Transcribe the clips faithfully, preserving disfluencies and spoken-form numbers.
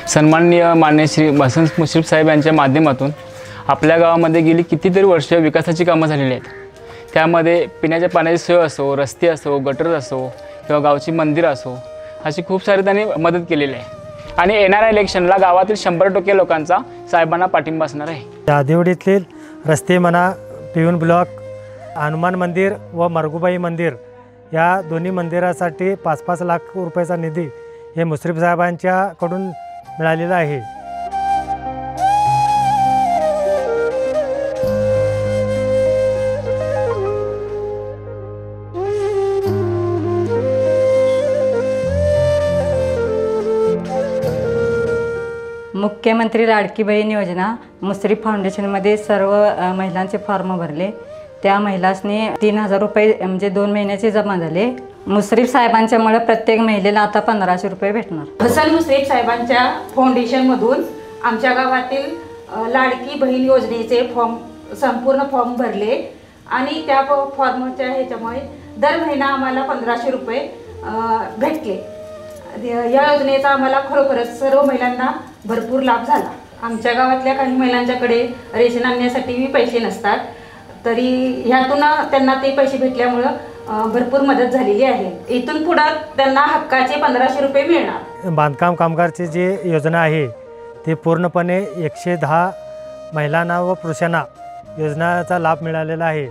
सन्माननीय मान्य श्री बसंत मुश्रीफ साहेब यांच्या माध्यमातून आपल्या गावामध्ये गेली कितीतरी वर्ष विकासाची कामं झालेली आहेत। त्यामध्ये पिण्याच्या पाण्याची सोय असो, रस्ते असो, गटर असो किंवा गावची मंदिरं असो, अशी खूप सारी त्यांनी मदत केलेली आहे आणि येणाऱ्या इलेक्शनला गावातील शंभर टक्के लोकांचा साहेबांना पाठिंबा असणार आहे। दादिवडीतील रस्ते म्हणा, पिऊन ब्लॉक, हनुमान मंदिर व मरगुबाई मंदिर या दोन्ही मंदिरासाठी पाच पाच लाख रुपयाचा निधी हे मुश्रीफ साहेबांच्याकडून मिळालेला आहे। मुख्यमंत्री लाडकी बहीण योजना मुश्रीफ फाउंडेशनमध्ये सर्व महिलांचे फॉर्म भरले। त्या महिलांनी तीन हजार रुपये म्हणजे दोन महिन्याचे जमा झाले। मुश्रीफ साहेबांच्यामुळे प्रत्येक महिलेला आता पंधराशे रुपये भेटणार। हसन मुश्रीफ साहेबांच्या फाउंडेशनमधून आमच्या गावातील लाडकी बहीण योजनेचे फॉर्म संपूर्ण फॉर्म भरले आणि त्या फॉर्मच्या ह्याच्यामुळे दर महिना आम्हाला पंधराशे रुपये भेटले। या योजनेचा आम्हाला खरोखरच सर्व महिलांना भरपूर लाभ झाला। आमच्या गावातल्या काही महिलांच्याकडे रेशन आणण्यासाठी पैसे नसतात, तरी ह्यातून त्यांना ते पैसे भेटल्यामुळं भरपूर मदत झालेली आहे। इथून पुढे त्यांना हक्काचे पंधराशे रुपये मिळणार। बांधकाम कामगारची जी योजना आहे ती पूर्णपणे एकशे दहा महिलांना व पुरुषांना योजनेचा लाभ मिळालेला आहे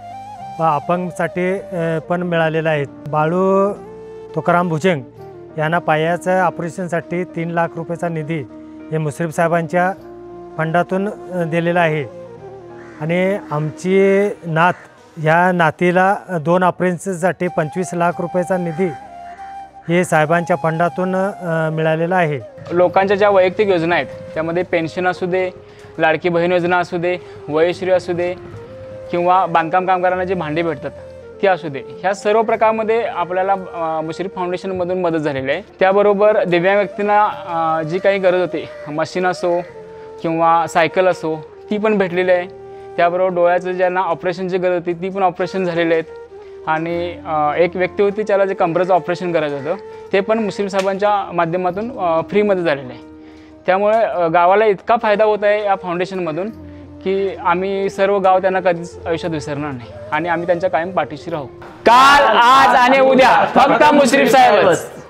व अपंगसाठी पण मिळालेला आहे। बाळू तुकाराम भुजंग यांना पायाच्या ऑपरेशनसाठी तीन लाख रुपयाचा निधी हे मुश्रीफ साहेबांच्या फंडातून दिलेला आहे आणि आमची नात ह्या नातीला दोन ऑपरेशनसाठी पंचवीस लाख रुपयाचा निधी हे साहेबांच्या फंडातून मिळालेला आहे। लोकांच्या ज्या वैयक्तिक योजना आहेत त्यामध्ये पेन्शन असू दे, लाडकी बहीण योजना असू दे, वयश्री असू दे किंवा बांधकाम कामगारांना जे भांडे भेटतात ती असू दे, ह्या सर्व प्रकारामध्ये आपल्याला मुश्रीफ फाउंडेशनमधून मदत झालेली आहे। त्याबरोबर दिव्यांग व्यक्तींना जी काही गरज होती, मशीन असो किंवा सायकल असो, ती पण भेटलेली आहे। त्याबरोबर डोळ्याचं ज्यांना ऑपरेशनची गरज होती ती पण ऑपरेशन झालेले आहेत आणि एक व्यक्ती होती ज्याला जे कमरेचं ऑपरेशन करायचं होतं ते पण मुश्रीफ साहेबांच्या माध्यमातून फ्रीमध्ये झालेलं आहे। त्यामुळे गावाला इतका फायदा होत आहे या फाउंडेशनमधून की आम्ही सर्व गाव त्यांना कधीच आयुष्यात विसरणार नाही आणि आम्ही त्यांच्या कायम पाठीशी राहू। काल, आज आणि उद्या फक्त मुश्रीफ साहेबच।